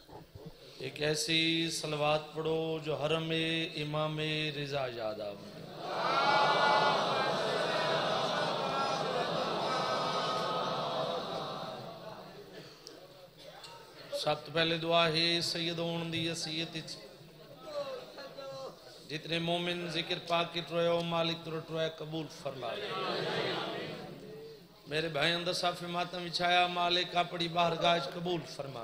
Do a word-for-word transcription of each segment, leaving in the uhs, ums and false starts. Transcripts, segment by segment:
ایک ایسی صلوات پڑھو جو حرم امام رضا یاد آ بنے. سب تو پہلے دعا ہے سیدون دی حیثیت جتنے مومن ذکر پاک کی ٹروئے ہو مالک تو ٹروئے قبول فرما. میرے بھائی اندر صاف ماتم وچھایا مالک اپنی بارگاہ قبول فرما.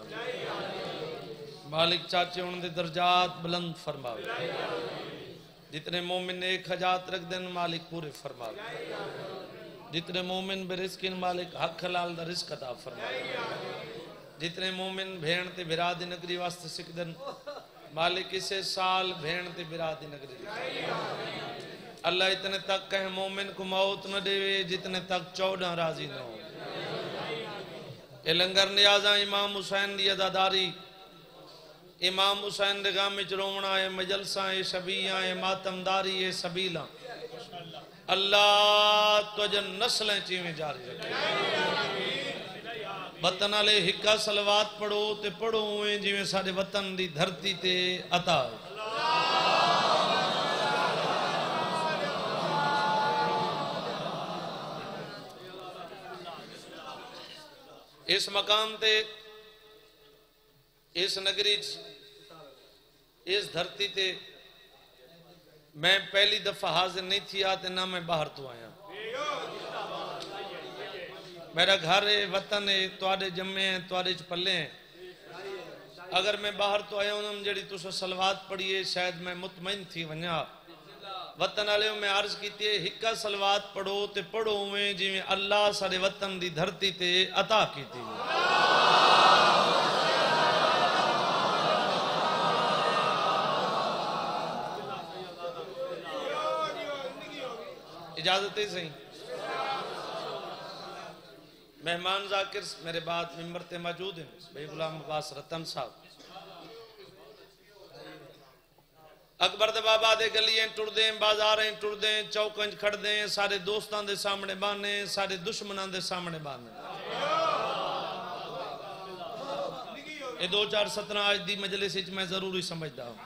مالک چاچے ان دے درجات بلند فرما. جتنے مومن ایک حجات رکھ دیں مالک پورے فرما. جتنے مومن بے رزقین مالک حق حلال دا رزق عطا فرما. جتنے مومن بھین تے بھرا دی نگری واسطے سکھ دن مالک اسے سال بھین تے بھرا دی نگری دکھا. اللہ اتنے تک کہیں مومن کو موت نہ دے جتنے تک چودہ راضی نہ ہو. اے لنگر نیازاں امام حسین دی عزاداری امام حسین دے گام وچ رومنا اے مجلساں اے شبیاں اے ماتمداری اے سبیلاں اللہ تجن نسلیں چیویں جاری رکھے. وطن والے ہکا صلوات پڑھو تے پڑھو ہوئے جویں ساڈے وطن دی دھرتی تے عطا. اس مقام تے اس نگری اس دھرتی تے میں پہلی دفعہ حاضر نہیں تھی آتے نہ میں باہر تو آیا. میرا گھر ہے وطن ہے توڑے جمعے ہیں توڑے چپلے ہیں. اگر میں باہر تو آیا ہوں جڑی تو سو صلوات پڑھئے شاید میں مطمئن تھی ونیا. وطن آلے میں عرض کیتی ہے ہکا صلوات پڑھو تے پڑھو ہوئے جویں اللہ سارے وطن دی دھرتی تے عطا کیتی. اجازت ہے صحیح. مہمان ذاکر میرے بعد ممبر تے موجود ہیں بھائی غلام عباس رتن صاحب. اکبر دے بابا دے گلیاں ٹر دیں بازاریں ٹر دیں چوکنج کھڑ دیں سارے دوستان دے سامنے بانے سارے دشمنان دے سامنے بانے. یہ دو چار سترہ آج دی مجلس میں ضروری سمجھتا ہوں.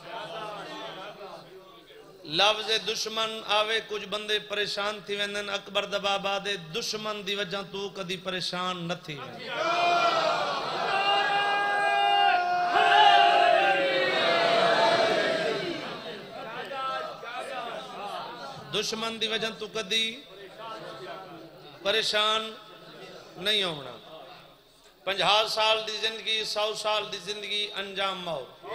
لفظ دشمن آوے کچھ بندے پریشان تھی ویندن اکبر دا بابا دے دشمن دی وجہ تو کدی پریشان نہ تھی. دشمن دی وجہ تو کدی پریشان نہیں ہونا. پنجھا سال دی زندگی سو سال دی زندگی انجام موت.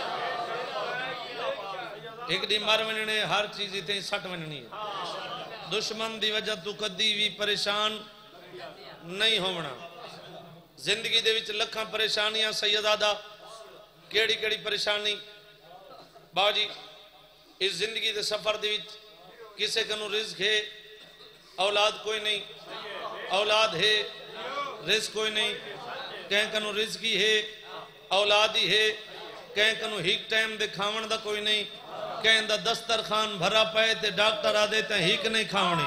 ایک دی مر وننے ہر چیزی تے سٹ وننی ہے. دشمن دی وجہ تو کدی بھی پریشان نہیں ہونا. زندگی دے وچ لکھاں پریشانیاں سیدادہ کیڑی کیڑی پریشانی باو جی اس زندگی دے سفر دے وچ کسے کنو رزق ہے اولاد کوئی نہیں اولاد ہے رزق کوئی نہیں. کہیں کنو رزق ہی ہے اولاد ہی ہے. کہیں کنو ہیک ٹائم دے کھاون دا کوئی نہیں. کہیں دا دسترخان بھرا پائے تے ڈاکٹر آ دیتے ہیں ہیک نہیں کھاونی.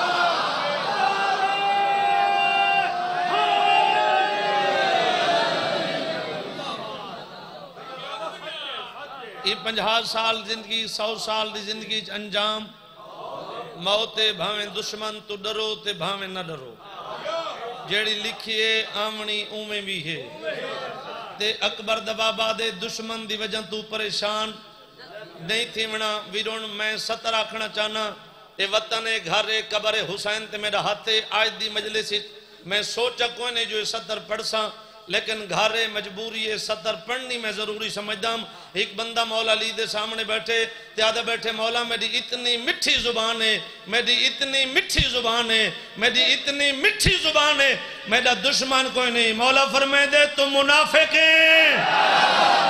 یہ پنجھا سال زندگی سو سال دی زندگی انجام موت بھاویں دشمن تو ڈرو تے بھاویں نہ ڈرو. جیڑی لکھیے آمنی اومیں بھی ہے. تے اکبر دا بابا دے دشمن دی وجہ تو پریشان نہیں تھی منا ویرون میں ستر آکھنا چاہنا. اے وطن اے گھر اے قبر حسین تے میرا ہاتھ آج دی مجلس میں سوچا کوئی نہیں جو یہ ستر پڑھ ساں لیکن گھر مجبوری ہے ستر پڑھنی میں ضروری سمجھدا ہوں. ایک بندہ مولا علی دے سامنے بیٹھے تیادہ بیٹھے مولا میری اتنی مٹھی زبان ہے میری اتنی مٹھی زبان ہے میری اتنی مٹھی زبان ہے میرا دشمن کوئی نہیں. مولا فرمائے دے تم منافق ہیں.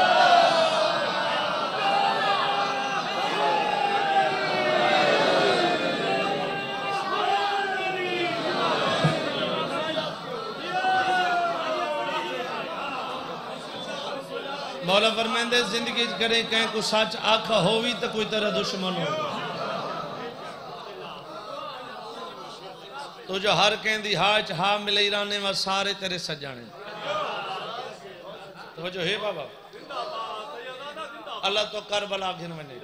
مولا فرمائندے زندگی کریں کہیں کو سچ آکھا ہووی تو کوئی طرح دشمن ہو. تو جو ہر کہیں دی ہاچ ہاں ملے رانے و سارے تیرے سجانے. توجہ ہے بابا اللہ تو کربلا گھن ونے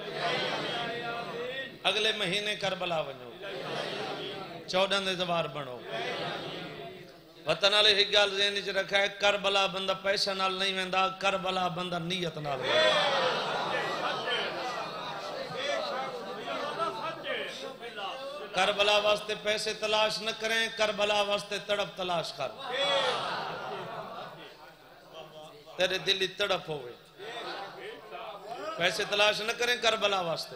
اگلے مہینے کربلا ونو چودہ دے زوار بنو وطن والے ایک گل ذہن وچ رکھا ہے کربلا بندہ پیسہ نال نہیں ویندا کربلا بندہ نیت نال کربلا واسطے پیسے تلاش نہ کریں کربلا واسطے تڑپ تلاش کر تیرے دلی تڑپ ہوئے پیسے تلاش نہ کریں کربلا واسطے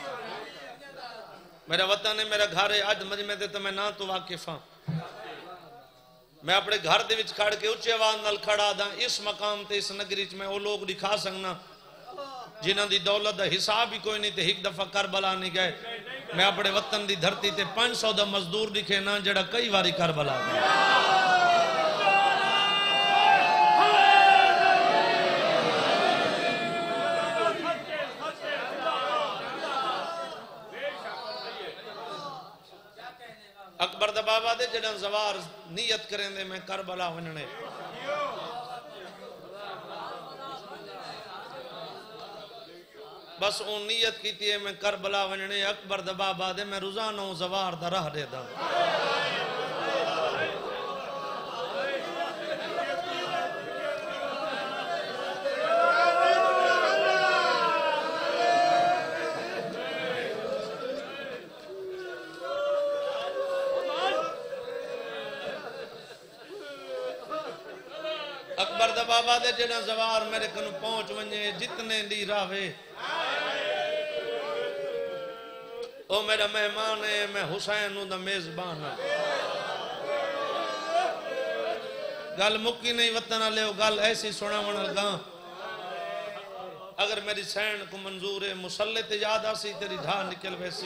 میرا وطن ہے میرا گھر ہے آج مجمع دے تو میں نہ تو واقف ہاں میں اپنے گھر دے وچ کھڑ کے اچھے آواز نال کھڑا دا اس مقام تے اس نگری چ میں وہ لوگ دکھا سکنا جنہاں دی دولت دا حساب ہی کوئی نہیں تے ایک دفعہ کربلا نہیں گئے میں اپنے وطن دی دھرتی تے پانچ سو دا مزدور دکھے نا جڑا کئی واری کربلا گیا اکبر دا بابا دے جڑا زوار نیت کریں دے میں کربلا وننے بس اون نیت کیتی ہے میں کربلا وننے اکبر دا بابا دے میں روزانہ زوار دا رہ دے دا اکبر دا بابا دے جڑا زوار میرے کنو پہنچ ونجے جتنے دی راوے او میرا مہمان ہے میں حسین ہوں دا میزبان ہوں گل مکی نہیں وطنہ لے گل ایسی سنا ونا گا اگر میری سین کو منظور ہے مسلط یاد آسی تیری دھا نکل ویسی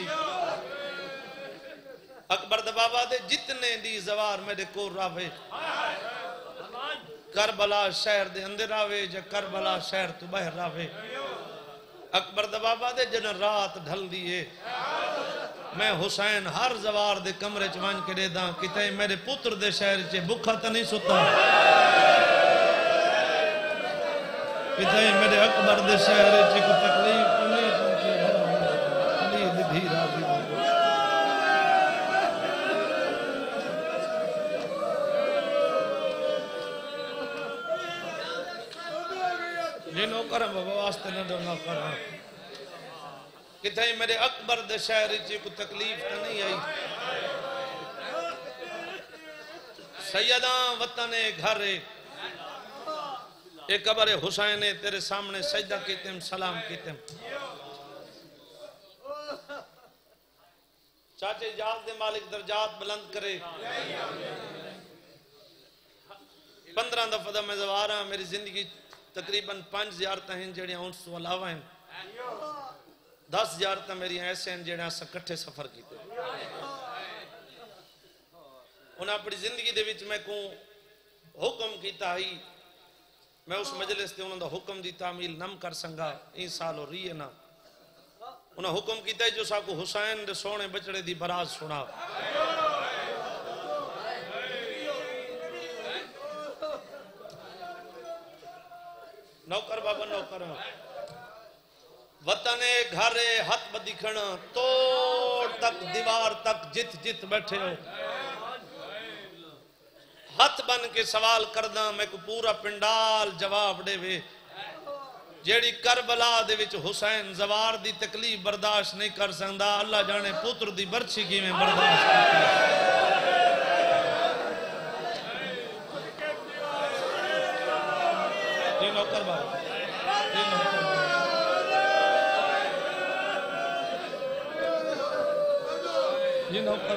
اکبر دا بابا دے جتنے دی زوار میرے کو راوے کربلا شہر دے اندر آوے جا کربلا شہر تو باہر آوے اکبر دا بابا دے جن رات ڈھل دیئے میں حسین ہر زوار دے کمرے چوان کے دے داں کتے میرے پتر دے شہر چے بکھا تا نہیں ستا کتے میرے اکبر دے شہر چے کو تکلیف نہیں سنتی علی دی بھی راضی جنہوں کرم بابا واسطے نہ دو نہ کرم کتھائی میرے اکبر دے شہر چی کو تکلیف تا نہیں آئی سیداں وطن گھر ایک قبر حسین تیرے سامنے سجدہ کیتیم سلام کیتیم چاچے جات دے مالک درجات بلند کرے پندرہ دفعہ میں زوارا میری زندگی تقریباً پانچ زیارتہ ہیں جڑیاں انس تو علاوہ ہیں دس زیارتہ میری ایسے ہیں جڑیاں سکٹھے سفر کیتے انہاں اپنی زندگی دے وچ میں کوں حکم کیتا ہی میں اس مجلس تے انہوں دا حکم دی تعمیل نم کر سنگا این سال ہو رہی ہے نا انہاں حکم کیتا ہے جو سا کو حسین دے سونے بچڑے دی براز سنا نوکر بابا نوکر وطن گھر ہاتھ بدکھن توڑ تک دیوار تک جت جت بیٹھے ہو ہاتھ بن کے سوال کردہ میں کو پورا پنڈال جواب دے وے جیڑی کربلا دے وچ حسین زوار دی تکلیف برداشت نہیں کر سکتا اللہ جانے پتر دی برچی کی میں برداشت کرتا یہ نوکر بابا یہ نوکر یہ نوکر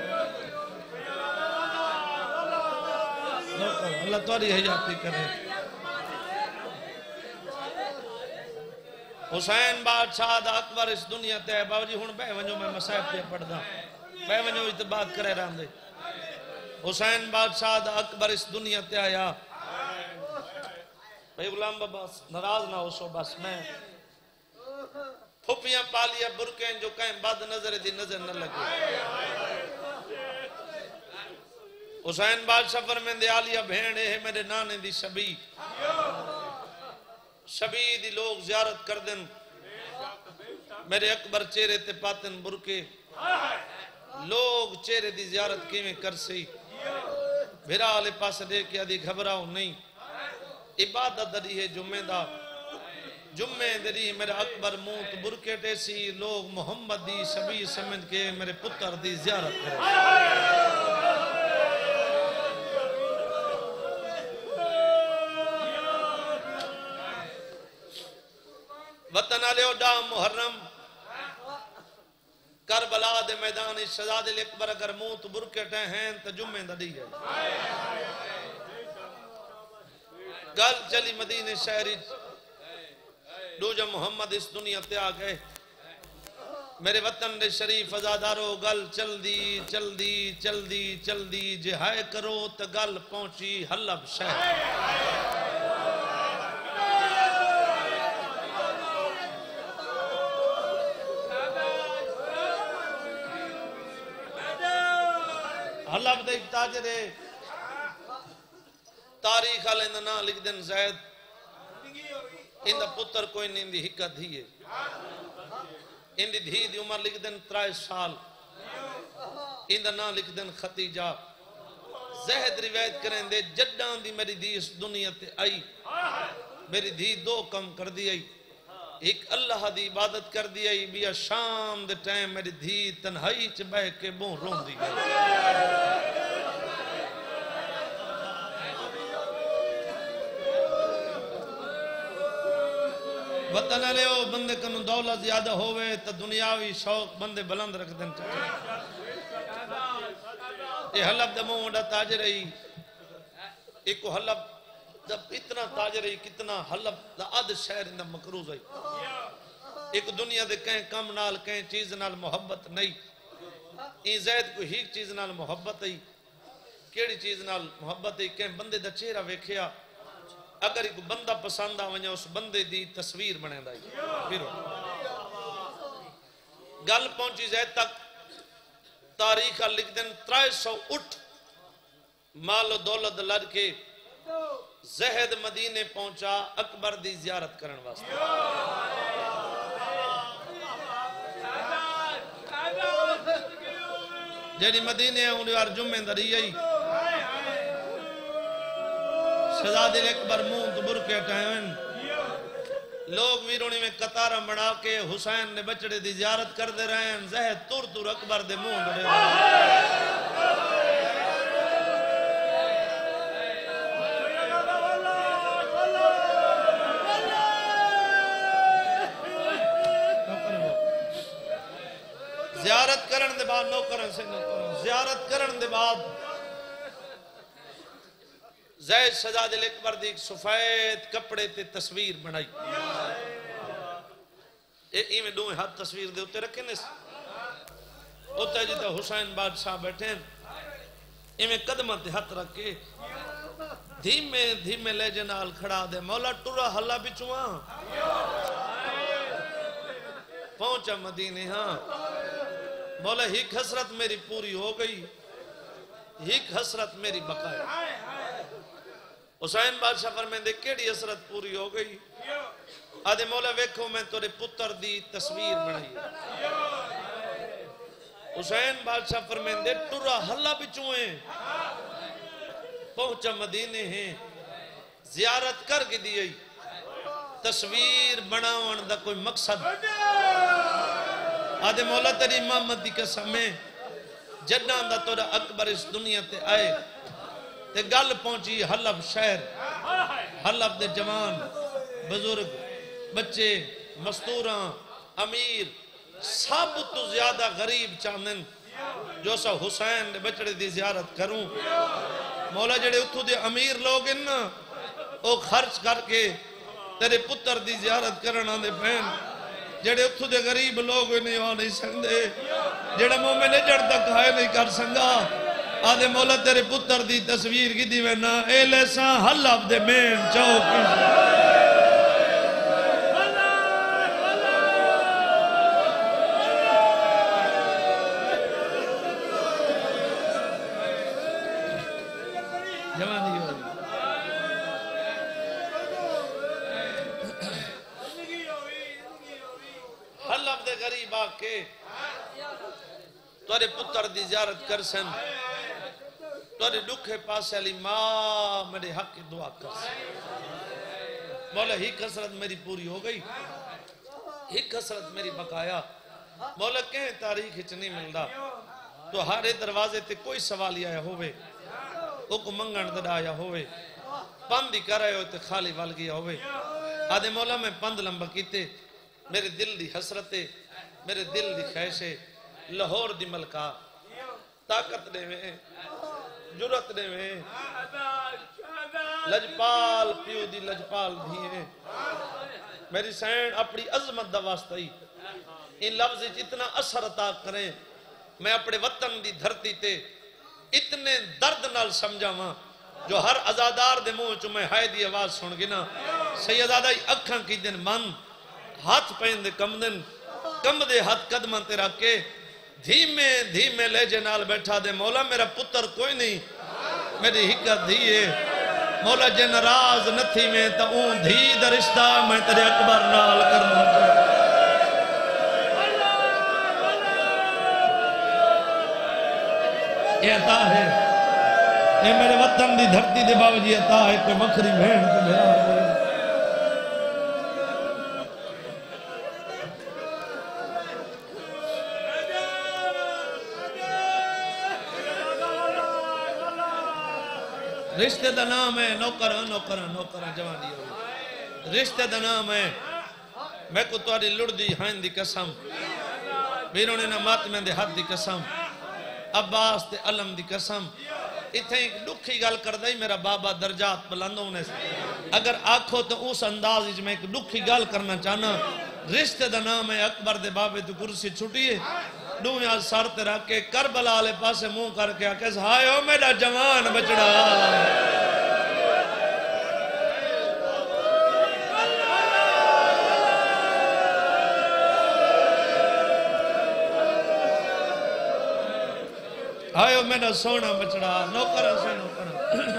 نوکر اللہ تواری حیاتی کرے حسین بادشاہ دا اکبر اس دنیا تے ہے بابا جی ہون بے ونجو میں مسائب پہ پڑھ دا بے ونجو اتباد کرے رہا دے حسین بادشاہ دا اکبر اس دنیا تے آیا بھائی غلام بابا نراز نہ ہو سو بس میں پھپیاں پالیا برکیں جو کہیں بد نظر دی نظر نہ لگے حسین بادشاہ فرمین دے آلیا بھیڑے ہے میرے نانے دی شبی شبی دی لوگ زیارت کر دن میرے اکبر چہرے تے پاتن برکے لوگ چہرے دی زیارت کیویں کر سی بھرا لے پاس دے کے آدھی گھبراؤ نہیں عبادت دری ہے جمعہ دا جمعہ دری میرے اکبر موت برکے ٹیسی لوگ محمد دی شبی سمجھ کے میرے پتر دی زیارت کرے وطن علیہ ڈا محرم کربلا دے میدان شہزاد الاکبر اگر موت برکے ٹے ہیں تو جمعہ دا دی ہے گل چلی مدینہ شہری دو جب محمد اس دنیا تے آ گئے میرے وطن دے شریف ازادارو گل چل دی چل دی چل دی چل دی جہائے کرو تو گل پہنچی حلب شہر حلب دے ایک تاجر ہے تاریخ آلے نا لکھ دن زید اندہ پتر کوئی نہیں دی حکت ہی ہے اندھی دھی دی عمر لکھ دن ترائے سال اندہ نا لکھ دن ختیجہ زہد روایت کریں دے جڈان دی میری دی اس دنیا تے آئی میری دھی دو کم کر دی آئی ایک اللہ دی عبادت کر دی آئی بیا شام دے ٹائم میری دھی تنہائی چ بہ کے بون رون دی گئی وطن علیہ ہو بندے کنو دولت زیادہ ہوئے تو دنیاوی شوق بندے بلند رکھ دن چاہتے یہ حلب دمو وڈا تاجر رہی ایک حلب جب اتنا تاجر رہی کتنا حلب دا عد شہر اندہ مکروز ہے ایک دنیا دے کہیں کم نال کہیں چیز نال محبت نہیں این زید کو ہی چیز نال محبت ہے کیڑی چیز نال محبت ہے کہیں بندے دا چہرہ ویکھیا اگر ایک بندہ پسند آویں اس بندے دی تصویر بنے دائی پھر گل پہنچی زید تک تاریخ لکھ دن ترائے سو اٹھ مال و دولت لڑ کے زہد مدینے پہنچا اکبر دی زیارت کرن واسطے جیڑی مدینے انہوں نے جمعہ دری آئی شہزاد الاکبر موت برکے ٹائم لوگ ویرونی میں قطارہ بنا کے حسین نے بچڑے دی زیارت کر دے رہے ہیں زہد تور تور اکبر دے مون دے رہے ہیں زیارت کرن دے بعد نو کرن سے نو کرن زیارت کرن دے بعد زید شہزاد الاکبر دی سفید کپڑے تے تصویر بنائی اے میں دوئے ہاتھ تصویر دے ہوتے رکھیں اس ہوتا جیتا حسین بادشاہ بیٹھے اے میں قدمہ تے ہاتھ رکھے دھیمے دھیمے لے جنال کھڑا دے مولا ٹورا حلہ بچواں پہنچا مدینے ہاں مولا ہیک حسرت میری پوری ہو گئی ہیک حسرت میری بقائے حسین بادشاہ فرمائیں دے کیڑی حسرت پوری ہو گئی آدھے مولا ویکھو میں تورے پتر دی تصویر بنائی حسین بادشاہ فرمائیں دے ٹورا حلہ بچوئیں پہنچا مدینے ہیں زیارت کر کے دی آئی تصویر بناون دا کوئی مقصد آدھے مولا تیری امامت دی قسم میں جنان دا تورا اکبر اس دنیا تے آئے تے گل پہنچی حلب شہر حلب دے جوان بزرگ بچے مستوراں امیر سب تو زیادہ غریب چاندن جو سا حسین دے بچڑے دی زیارت کروں مولا جڑے اتھو دے امیر لوگ ان او خرچ کر کے تیرے پتر دی زیارت کرنا دے پہن جڑے اتھو دے غریب لوگ نہیں ہو نہیں سکتے جڑے مومن جڑ تک ہائے نہیں کر سنگا آدھے مولا تیرے پتر دی تصویر کی دیوینا اے لیساں حلب دے مین چوکی جوانی ہو رہی آ کے تورے پتر دی زیارت کر سن تورے دکھے پاسے علی ماں میرے حق کی دعا کر سن مولا ہی کسرت میری پوری ہو گئی ہی کسرت میری بقایا مولا کہیں تاریخ ہچ نہیں ملدا تو ہارے دروازے تے کوئی سوالی آیا ہوئے اوکو منگن دڑا آیا ہوئے پندی کر آئے ہوئے تے خالی وال گیا ہوئے آدھے مولا میں پند لمبا کیتے میرے دل دی حسرتے میرے دل دی خیشے لاہور دی ملکہ طاقت دے میں جرت دے میں لجپال پیو دی لجپال بھی ہیں میری سین اپنی عظمت دا واسطہ ہی ان لفظ اتنا اثر عطا کریں میں اپنے وطن دی دھرتی تے اتنے درد نال سمجھا ماں جو ہر ازادار دے منہ چو میں ہائے دی آواز سن گنا سیدادہ ہی اکھاں کی دن من ہاتھ پہن دے کم دن کم دے ہاتھ قدمان تے رکھے دھیمے دھیمے لے جنال بیٹھا دے مولا میرا پتر کوئی نہیں میری حکت دھیے مولا جن راز نتھی میں تا اون دھی دا رشتہ میں تیرے اکبر نال کرنا چاہتا یہ عطا ہے یہ میرے وطن دی دھرتی دے باوجی عطا ہے کوئی مکھری بہن کے میرا ہے رشتہ دا نام ہے نوکر نوکر نوکر جوانی ہوئی رشتہ دا نام ہے میں کو تواری لڑ دی ہائن دی قسم بیروں نے نمات میں دے حد دی قسم عباس تے علم دی قسم اتھے ایک دکھی گل کر دائی میرا بابا درجات بلندوں نے اگر آنکھو تو اس انداز میں ایک دکھی گل کرنا چاہنا رشتہ دا نام ہے اکبر دے بابے تو کرسی چھوٹیے دنیا سر تے رکھ کے کربلا لے پاسے منہ کر کے آکے ہائے ہو میرا جوان بچڑا ہائے ہو میرا سونا بچڑا نوکرہ سے نوکرہ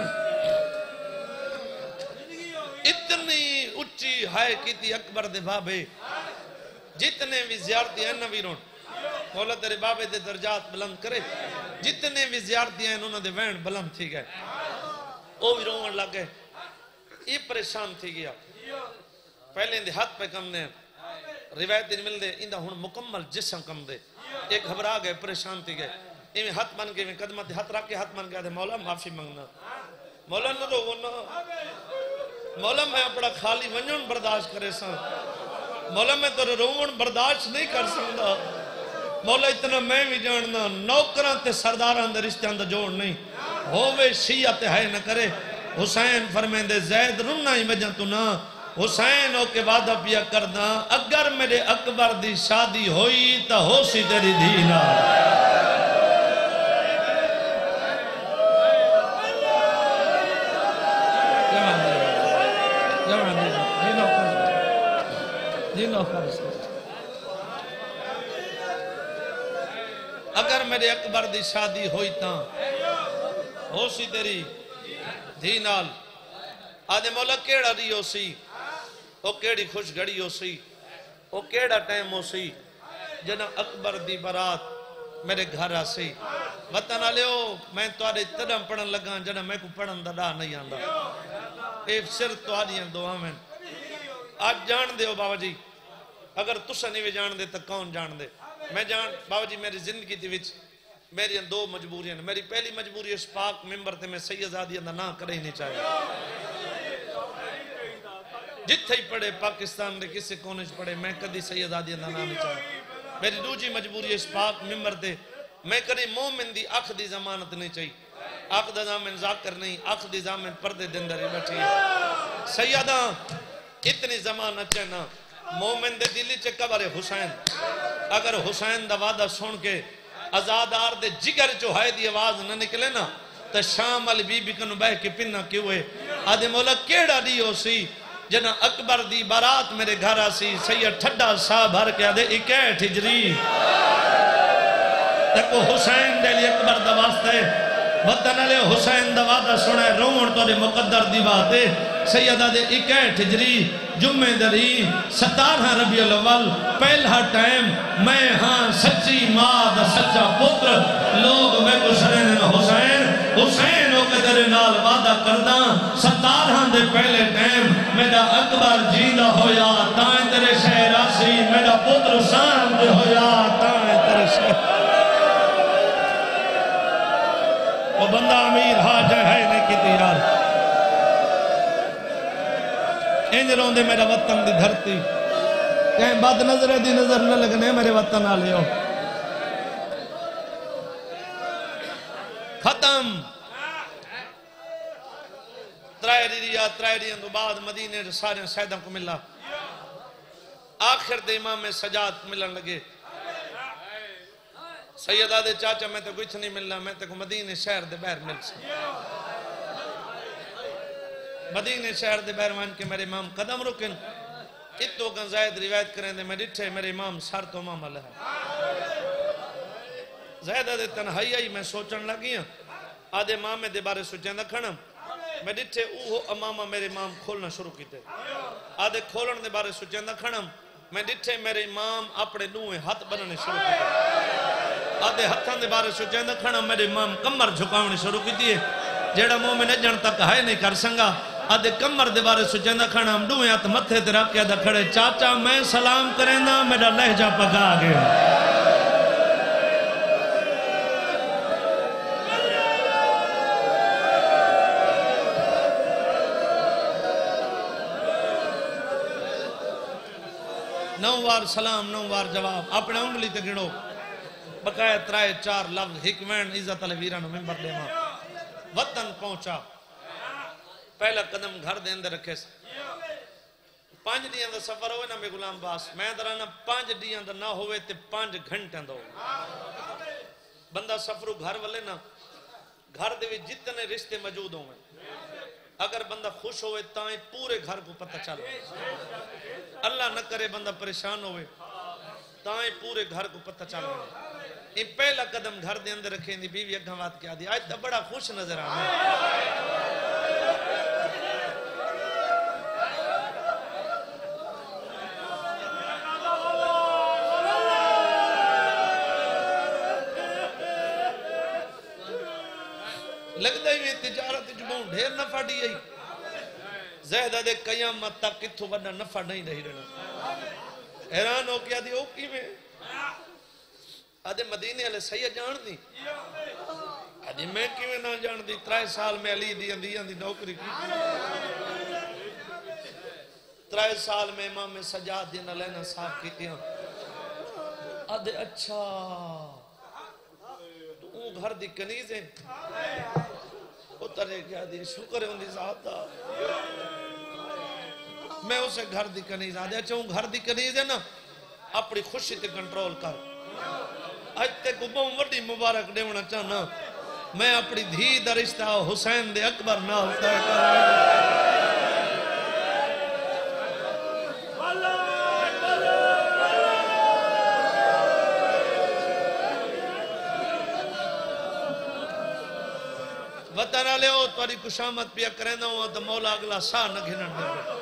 اتنی اچھی ہائے کی تھی اکبر دے بابے جتنے بھی زیارتی ہیں نویرون مولا تیرے بابے دے درجات بلند کرے جتنے بھی زیارتی ہیں انہوں نے وین بلند تھی گئے او بھی رومن لگ گئے یہ پریشان تھی گیا پہلے اندھے ہاتھ پہ کم دے روایت دن مل دے اندھا ہون مکمل جسم کم دے ایک گھبرا گئے پریشان تھی گئے یہ ہاتھ من کے قدمت ہاتھ رکھ کے ہاتھ من گیا دے مولا معافی منگنا مولا نہ رونا مولا میں اپنا خالی ونجن برداشت کرے سا مولا میں تو رومن برداشت نہیں کر سکتا مولا اتنا میں بھی جاننا نوکران تے سرداران دے رشتیاں دا جوڑ نہیں ہووے شیعہ تے ہے نہ کرے حسین فرمین دے زید رنہ ہی وجہ تو نہ حسین ہو کے وعدہ پیا کرنا اگر میرے اکبر دی شادی ہوئی تا ہو سی تیری دھینا اگر میرے اکبر دی شادی ہوئی تاں ہو سی تیری دھی نال آدھے مولا کیڑا دی ہو سی او کیڑی خوش گھڑی ہو سی او کیڑا ٹائم ہو سی جنہ اکبر دی برات میرے گھر آ سی وطن آلیو میں توارے تدم پڑھن لگا جنہ میں کو پڑھن دا نہیں آندہ ایک سر توارے دعا میں آج جان دے ہو بابا جی اگر تسا نہیں بھی جان دے تو کون جان دے میں جان بابا جی میری زندگی دی وچ میری دو مجبوریاں میری پہلی مجبوری اس پاک ممبر تے میں سیدادی اندر نہ کرے ہی نہیں چاہیے جتھے ہی پڑھے پاکستان دے کسی کونش پڑھے میں کدی سیدادی اندر نہ نہیں چاہیے میری دوجی مجبوری اس پاک ممبر تے میں کدی مومن دی اکھ دی ضمانت نہیں چاہیے اکھ دا ضامن ذاکر نہیں اکھ دی ضامن پردے دن در بیٹھی سیدہ اتنی ضمانت چاہنا مومن دے دلی چے قبر حسین اگر حسین دا وعدہ سن کے ازادار دے جگر جو ہے دی آواز نہ نکلے نا تا شام علی بی بی کنو بہ کے پنہ کیوں ہے آدھے مولا کیڑا دی ہو سی جنہ اکبر دی بارات میرے گھر آسی سید ٹھڈا سا بھر کے آدھے اکیٹ ہجری تکو حسین دے لی اکبر دا واسطے وطن علی حسین دا وعدہ سنا ہے رومن تو دے مقدر دی بات ہے سیدہ دے اکیٹھ ہجری جمعہ دری ستارہ ربیع الاول پہلا ٹائم میں ہاں سچی ماں دا سچا پتر لوگ میں کو سرین حسین حسین ہو کے تیرے نال وعدہ کردہ ستارہ دے پہلے ٹائم میرا اکبر جیندہ ہویا تائیں تیرے شہر آسی میرا پتر سام دے ہویا تائیں تیرے شہر وہ بندہ امیر حاجہ ہے نہیں کی تیرار انج روندے میرا وطن دی دھرتی کہیں بد نظر دی نظر نہ لگنے میرے وطن آلے ہو ختم ترائے ریا ترائے ریا دو بعد مدینے سارے سیدہ کو ملا آخر دے امام سجاد ملن لگے سیدہ دے چاچا میں تے کچھ نہیں ملنا میں تے کو مدینے شہر دے بیر مل سکتا مدینے شہر دے بیر وان کے میرے امام قدم رکن اتو کن زائد روایت کریں دے میں ڈٹھے میرے امام سار تو امام اللہ ہے زائدہ دے تنہائی آئی میں سوچن لگی ہیں آدھے امام دے بارے سوچیں دا کھڑم میں ڈٹھے اوہ امامہ میرے امام کھولنا شروع کی تے آدھے کھولن دے بارے سوچیں دا کھڑم میں ڈٹھے میرے امام اپنے نوے ہاتھ بننے شروع کی تے آدھے ہتھاں دے بارے سوچیں دا کھڑم میرے امام کمر جھکاونے شروع کی تے جیڑا مومن اجن تک ہے نہیں کر سنگا آدھے کمر دے بارے سوچیں دا کھڑا ہم ڈوئے آت متھے تے رکھیا دا کھڑے چاچا میں سلام کریں دا میرا لہجہ پکا گیا نو وار سلام نو وار جواب اپنے انگلی تے گڑو بقائے ترائے چار لفظ حکمین عزت الویران ممبر دے ماں وطن پہنچا پہلا قدم گھر دے اندر رکھے سے پانچ ڈی اندر سفر ہوئے نا میں غلام باس میں درانا پانچ ڈی اندر نہ ہوئے تے پانچ گھنٹے اندر ہوئے بندہ سفرو گھر والے نا گھر دے بھی جتنے رشتے موجود ہوئے اگر بندہ خوش ہوئے تائیں پورے گھر کو پتہ چلو اللہ نہ کرے بندہ پریشان ہوئے تائیں پورے گھر کو پتہ چلو یہ پہلا قدم گھر دے اندر رکھیں دی بیوی اگھاں بات کیا دی آج تا بڑا خوش نظر آنا لگتا ہی میں تجارت جبوں ڈھیر نفع دی ہے زہدہ دے قیامت تک کتھو بڑا نفع نہیں رہی رہنا حیران ہو کیا دی اوکی میں آدھے مدینے علیہ سید جان دی آدھے میں کیویں نہ جان دی ترائے سال میں علی دی اندی اندی نوکری کی ترائے سال میں امام سجاد دینا لینا صاحب کی تیاں آدھے اچھا تو اون گھر دی کنیزیں اترے کیا دی شکر ہوں دی ذاتا میں اسے گھر دی کنیز آدھے اچھا ہوں گھر دی کنیز ہے نا اپنی خوشی تے کنٹرول کر آج تے کو بہت وڈی مبارک دے ہونا چاہنا میں اپنی دھی دا رشتہ حسین دے اکبر نہ ہوتا ہے وطن آلے ہو تواری کشامت پیا کریں نہ ہوا تو مولا اگلا سا نہ گھنن دے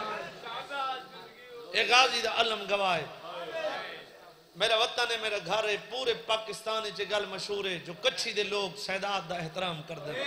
ایک غازی دا علم گواہ ہے میرا وطن ہے میرا گھر ہے پورے پاکستانی چے گل مشہور ہے جو کچھی دے لوگ سیدات دا احترام کر دے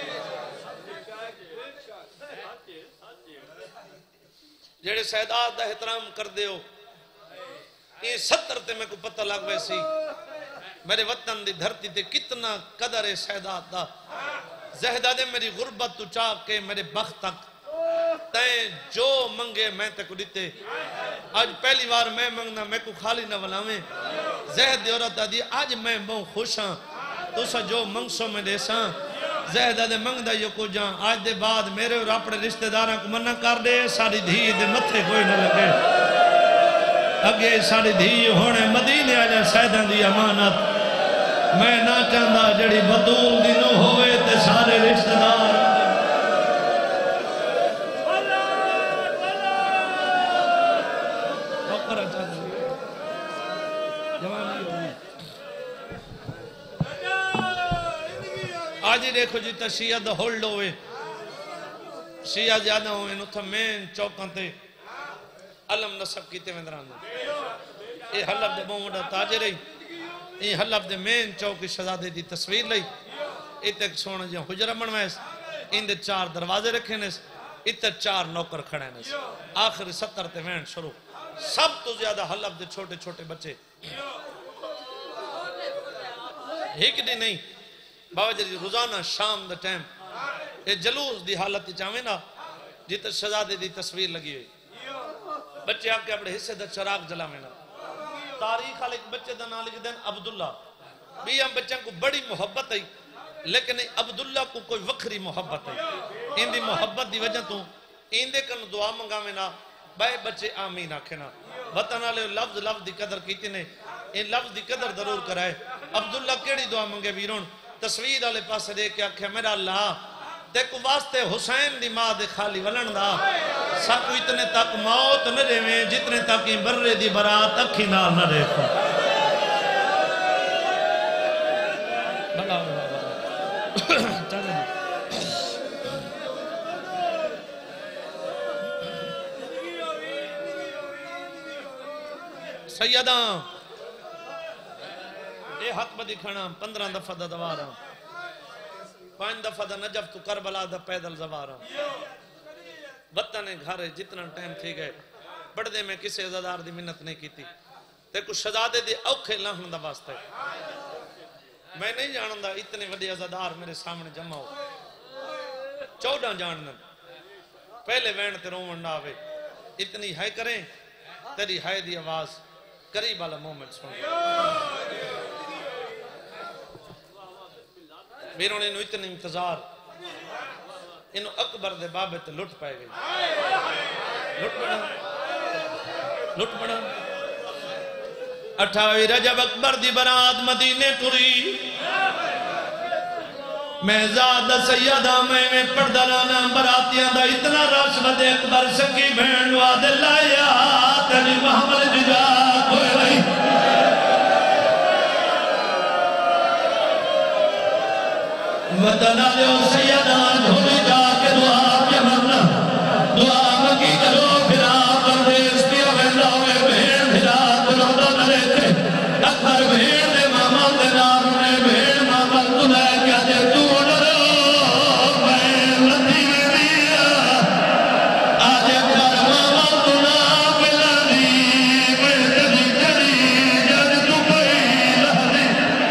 جیڑے سیدات دا احترام کر دے ہو یہ ستر تے میں کو پتہ لگ ویسی میرے وطن دی دھرتی تے کتنا قدر ہے سیدات دا زہدہ دے میری غربت تو چاہ کے میرے بخت تک تین جو منگے میں تے کو دیتے آج پہلی بار میں منگنا میں کو خالی نہ بلاویں زہد دیورتا دی آج میں بہت خوش ہاں تو سا جو منگسوں میں دے ساں زہدہ دے منگ دا یو کو جان آج دے بعد میرے اور اپنے رشتہ داراں کو منع کر دے ساری دھی دے متھے کوئی نہ لگے اگے ساری دھی ہونے مدینے آجا سیدہ دی امانت میں نہ چاہتا جڑی بدول دی نو ہوئے تے سارے رشتہ دار آج آجی دیکھو جیتا شیعہ دا ہولڈ ہوئے شیعہ زیادہ ہوئے نو تھا مین چوکاں تے علم نصب کیتے میں دران اے حلب دے بومڈا تاجر رہی اے حلب دے مین چوکی شہزادے دی تصویر لئی اے تک سونا جہاں حجرہ بنوائیس ان دے چار دروازے رکھے نیس اتر چار نوکر کھڑے نیس آخری ستر تے وین شروع سب تو زیادہ حلب دے چھوٹے چھوٹے بچے ایک دی نہیں بابا جی روزانہ شام دا ٹائم اے جلوس دی حالت چاہویں نا جیتا شہزادے دی تصویر لگی ہوئی بچے آپ کے اپنے حصے دا چراغ جلا میں نا تاریخ والے ایک بچے دا نام لکھ دین عبداللہ بھی ہم بچوں کو بڑی محبت ہے لیکن عبداللہ کو کوئی وکھری محبت ہے ان دی محبت دی وجہ تو ان دے کن دعا منگا میں نا بائے بچے آمین آکھنا وطن والے لفظ لفظ دی قدر کیتی نے ان لفظ دی قدر ضرور کرائے عبداللہ کیڑی دعا منگے ویرون تصویر والے پاس دے کے آکھے میرا اللہ دیکھو واسطے حسین دی ماں دے خالی ولن دا ساکو اتنے تک موت نہ دیویں جتنے تک برے دی برات اکھی نہ نہ دیکھو بلا بلا بلا چلیں سیداں اے حق بدی کھانا پندرہ دفعہ دا دوارا پانچ دفعہ دا نجف تو کربلا دا پیدل زوارا وطن گھر جتنا ٹائم تھی گئے بڑھ دے میں کسی عزادار دی منت نہیں کی تھی دیکھو شہزادے دی اوکھے لاہن دا واسطہ ہے میں نہیں جانن دا اتنے وڈی عزادار میرے سامنے جمع ہو چودہ جانن پہلے وین تے رومن نہ آوے اتنی ہائے کریں تیری ہائے دی آواز قریب والا مومنٹ سن میروں نے انہوں اتنے انتظار انہوں اکبر دے بابے تے لٹ پائے گئی لٹ بڑا لٹ بڑا اٹھاوی رجب اکبر دی برات مدینے ٹری میں زاد سیدہ میں میں پردہ لانا براتیاں دا اتنا رش بدے اکبر سکی بھین واد لایا تیری محمد ججا کوئی رہی وطنہ دیو سیدہ جھولی جا کے دعا کے مرنا دعا مکی کرو پھرا پردیس کی اویلہ ہوئے بھین پھرا دلوڑا نرے تھے اکبر بھین دے ماما دے نارنے بھین ماما تنائے کیا دے تو ڈرو بھین لدی میں دیا آج اکبر ماما تنائے ملانی میں تجی جری جد تو پہی لہنی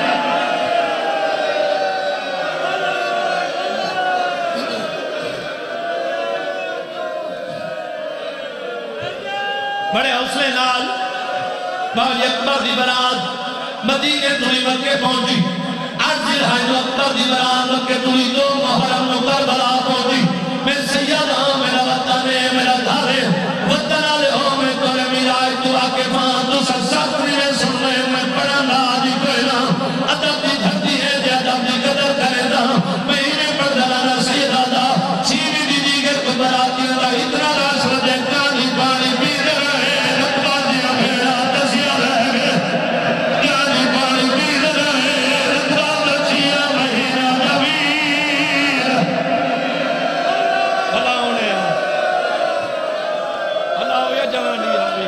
بڑے حوصلے نال باوی اکبر دی برات مدینے توی مکے پہنچی عرضی رہائی جو اکبر دی برات مکے توی دو محرم نو کربلا پہنچی میں سیدہ میرا وطن ہے میرا گھر ہے وطن آلے ہو میں تورے میرا آئی تو آکے پان تو سر ساتری میں سن رہے میں پڑھا ناجی کوئی نا ادب دی دھرتی ہے جے ادب دی قدر کرے دا میں انہیں پڑھ دلانا سیدہ دا چیوی دی دیگر کو براتی دا اتنا راس رجے کانی پانی پی رہے رکبا دیا بھیڑا تسیا رہ گئے کانی پانی پی رہے رکبا تچیا مہینہ نبیر اللہ انہیں اللہ یا جوانی آبی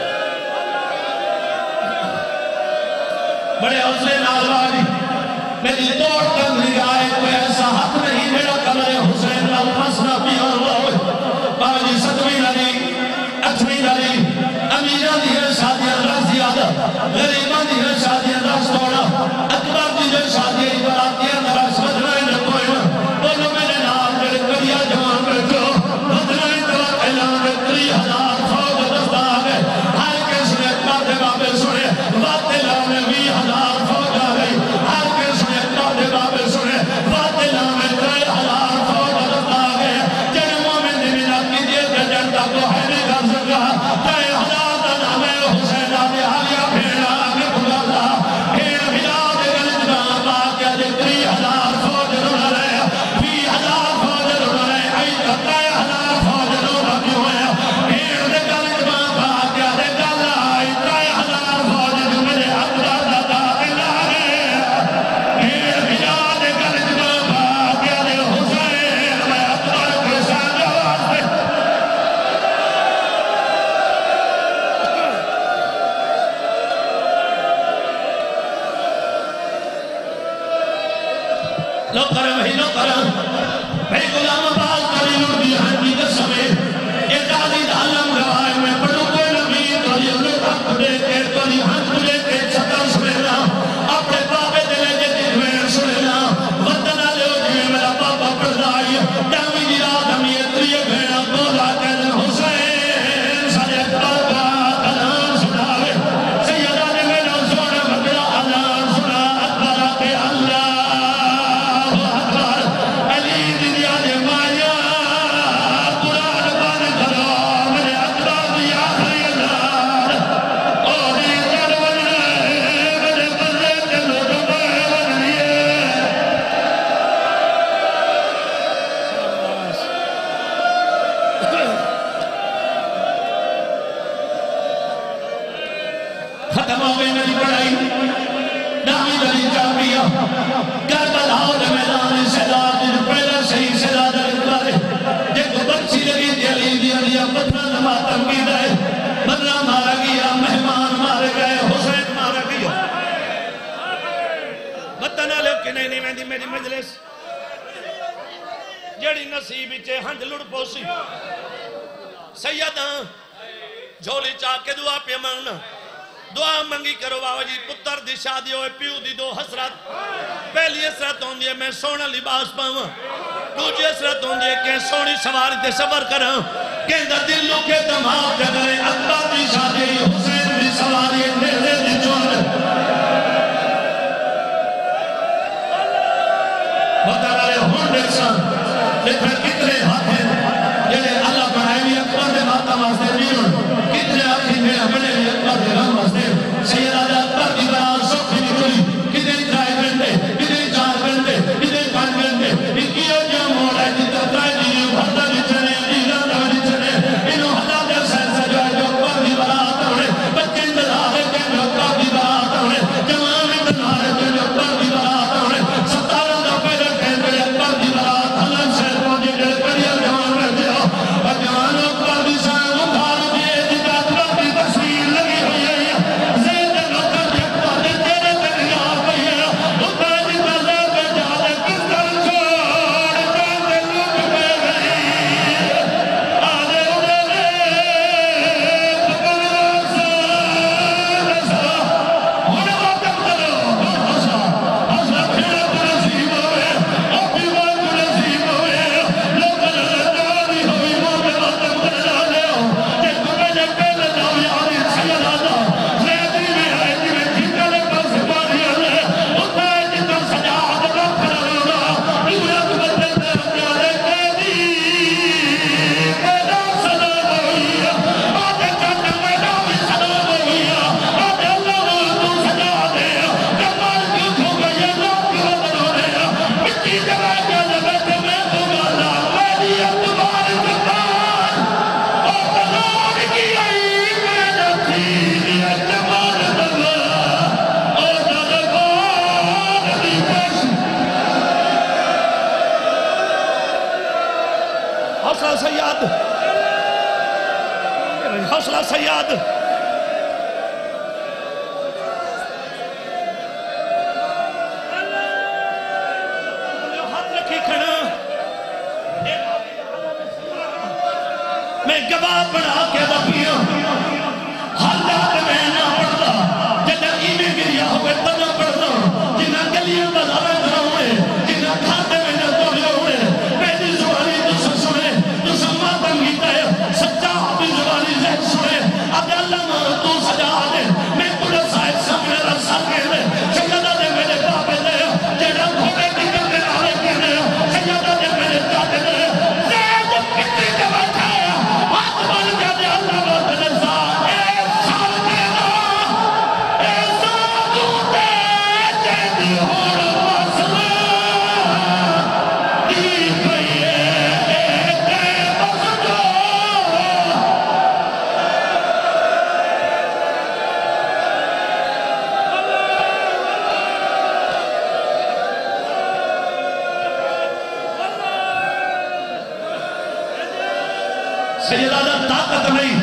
بڑے حوصلے نالواری میری توڑ کر نگاہ کوئی ایسا حق نہیں میرا کمرے حسین کا فسنا پیا ہوا ہوئے باوی ستویں لڑی اٹھویں لڑی امیرہ دی ہے شادیاں رس زیادہ غریبہ دی ہے شادیاں رس توڑا اکبر دی جو شادیاں براتیاں رس بدرائے نہ کوئی نہ بولو میرے نام میرے کریا جوان بیٹھو بدرائے تلا اعلان میں تری ہزار فوج دستہ آگئے ہر کس نے اکبر دے بابے سنے باطلہ میں بھی ہزار فوج آگئی ہر کس نے اکبر دے بابے سنے باطلہ میں تری ہزار فوج دستہ آگئے جنہ مومن دی منا کی دیئے کہ جنتا کو ہے نہیں کر سکا تری ہزار دن ہمیں حسین آگے آگیا پھیڑا آگے کرم ہی نو کرم بھئی غلام آباد کری نو دی ہنجی دسوے ایک آدھی دھالم گوائے میں پڑھو کوئی نبی تو یہ لوگ حق دے کے تو یہ حق دے کے چھتا سمینا اپنے بابے دلے کے دکھویں سمینا وطن آلے ہو جویں میرا بابا پردائی ڈامی دی رات ہم یہ تریے بھیڑا بولا کہنے حسین سارے اکبر کا کلام سناوے سیدہ نے میرا سونا مگلا عذاب سنا اکبر کے اللہ اکبر علی دنیا نے مایا قرآن بان کرو میرے اکبر دی آخری اللہ اور یہ جرون میرے بزے کے لوگ بہن لیے ختم ہو گئی میری پڑھائی نامی دلی جامعہ کربلا اور میدان سیداد جو پہلا صحیح سیداد اکبر جے کو بچی لگی دی علی دی علی بدرہ ماتم کی دائے بدرہ مارا گیا مہمان مارے گئے حسین مارا گیا بطنہ لے کہ نہیں نہیں میں دی میری مجلس جڑی نصیبی چے ہنج لڑ پوسی سیدہ جھولی چاہ کے دعا پہ مانگنا دعا منگی کرو بابا جی پتر دی شادی ہوئے پیو دی دو حسرت پہلی حسرت ہوں دیئے میں سونا لباس پاؤں دوجی حسرت ہوں دیئے کہ سونی سواری تے سفر کروں کہ اندر دلوں کے تمام جگرے اکبر دی شادی حسین دی سواری نیلے دی جوان بتا رہے ہون دیکھسان لیکن کتنے ہاتھ ہیں جنہیں اللہ بڑھائی بھی اکبر دے ماتا واسطے نیون کتنے آخری میں ہمیں بھی اکبر دے رہا واسطے سید آجا اکبر دی بران سوکھی نکلی کتنے ترائے گھنٹے کتنے چار گھنٹے کتنے پانچ گھنٹے اکیو جو موڑ ہے جتا ترائے جیو بھرتا بھی چنے دیلان دا بھی چنے انہوں حدا دے سین سے جو ہے جو اکبر دی برات ہونے بچے انتظار ہے کہ جو اکبر دی برات ہونے جوان انتظار ہے کہ جو اکبر دی برات ہونے ستارہ دا پہلے کہنے اکبر دی برات حلن سے پہنچے جڑے پڑیا جوان کر دیا اور جوان اکبر دی سائن اتھار دیئے جتا اکبر دی تصویر لگی ہوئی ہے زید لوکر دی اکبر دی تیرے تک یاد ہوئی ہے اتھار جتا زید پہ جادے کس طرح چھوڑ جاندے لوگ پہ گئی آدھے اڑے پکر رسا رسا ہونے وقت کرو حسا حسا پھیڑا پر نصیب ہوئے اپنی بات پر نصیب ہوئے لوکر جانی ہوئی موقع وقت کر جانے ہو کہ تمہیں جب پہلے جاؤ یاری سید آجا زیدی میں آئے جی میں جھنگا لے پر سپاری آلے اتھائے جتا سجاد رکھنا رونا دورا تو بچے تیرے پیارے قیدی میرا سلام ہوئی آدھے چاہتے میرا بھی سلام ہوئی آدھے اللہ تو سجا دے کمال کیوں کھو گئی اللہ کی وطن ہو رہے مٹی جگہ کے لگت میں تو گالا میری اعتبار کفار اور تنور کی آئی میں جاتی اعتبار دلہ اور تنور دی پیش حوصلہ سیاد حوصلہ سیاد ہاتھ رکھی کھڑا میں گواہ بنا کے وفیوں حالات میں نہ پڑھتا جنہ ایمیں گریا ہوئے تنہ پڑھتا جنہ گلیاں بزارے نہ ہوئے جنہ کھاتے میں نہ توڑے ہوئے میری زبانی تو سے سنے تو سماتم گیتا ہے سچا اپنی زبانی سے سنے اب اللہ ماں تو سجا دے میں پورا سائد سامنے رسا کے دے سیدہ دے میرے پاپے دے جنہ گھوڑے نکل کے آرے کے دے سیدہ دے میرے چاہتے دے زید کتنی جگہ کھایا ہاتھ بن کے دے اللہ بہت نزا اے سال دینا اے سادو دے جیدی ہور مسئلہ دی پئیے اے تے بسجو سیدہ دا طاقت نہیں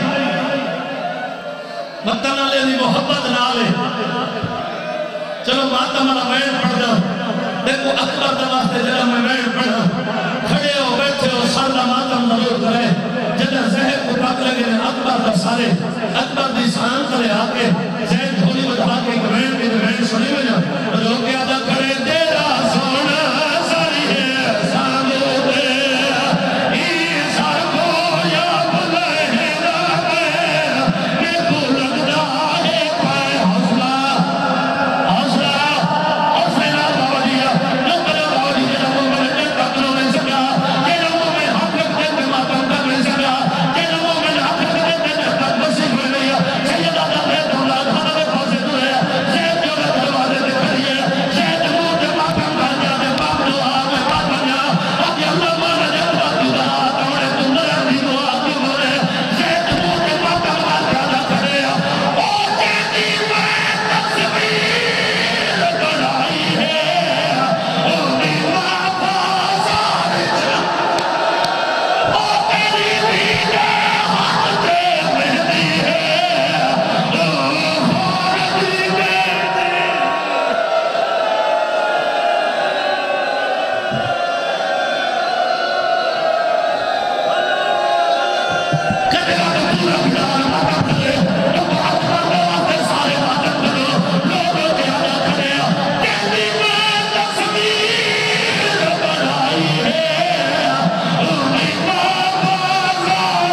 وطن والے دی محبت نہ لے چلو ماتم والا بیان پڑھ جاؤ دیکھو اکبر دا واسطے جڑا میں وین پڑھا کھڑے ہو بیٹھے ہو سر دا ماتم ضرور کرے جڑا زہر کو پاک لگے نے اکبر دا سارے اکبر دی سان کرے آکے زہر تھوڑی بتا کے وین بھی وین سنی وجہ لوگ ادا کرے تیرا سونا ساری ہے سامو دے عیسیٰ کو یا بلہنا میں میں کو لگتا ہے پائے حوصلہ حوصلہ حوصلہ باوجیا نکلو باوجیا جنہوں میں جنتا کرو نہیں سکا جنہوں میں حق رکھتے میں ماتم کر نہیں سکا جنہوں میں حق رکھتے میں جنتا بسی ہوئے نہیں سیدہ دا بیت اللہ کھانا میں پھوسے دو ہے زید جو میں دروازے دے کریے زید مو دے ماتم کر جا دے باپ دعا میں بات بنیا آگے اللہ مانا جا بات دعا توڑے تم نرہ دی دعا کی بولے زید مو دے ماتم کر جا دے کرے او تیری میں تصویر بنائی ہے او دیوہ بازار او تیری دیدے حق دے مہدی ہے او خاردی دے کدھے آگے پورا بھیار ماتم کرے لوگ حق کرنے واسطے سارے ماتم کرو لوگوں کے آگا کرے تیری میں تصویر بنائی ہے او دیوہ بازار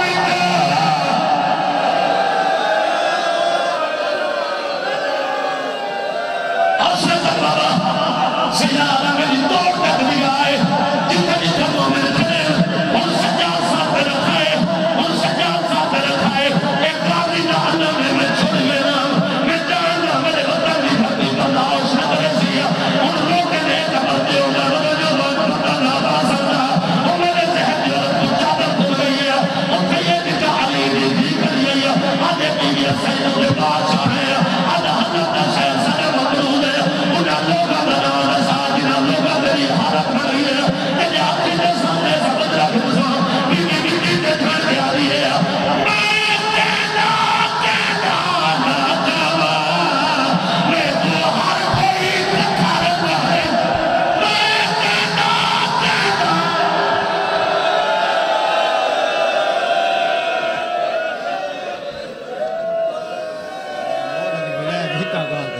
حسرت بابا سیارہ میری توڑ تک بھی آئے جتنے جتنے مومن کھڑے ان سجاد ساتھ رکھائے ان سجاد ساتھ رکھائے ایک قاضی جہنم میں میں چھوڑ میں نام میں جاننا میرے وطن بھی بھتی بندہ اور شکر سیا ان لوگ کے لئے قبر دے ہوگا وہ جو لوگ پتہ نہ با سکتا وہ میرے ذہن جو تو چادر کھل گئی ہے وہ سید کا علی بھی بھی کر گئی ہے آدھے بیوی سید کے بادشاہ ہے آدھا حضرت شہر سر مقرود ہے انہاں لوگاں بنانا ساجنا لوگاں میری حالت کر رہی ہے میرے آخری دے سامنے سبت رکھ بزر بیوی بیوی دے دھڑ کے آ رہی ہے میں کہنا کہنا نہ جاوا میں تو ہر کوئی دکھا رہا ہے میں کہنا کہنا بھیکا گا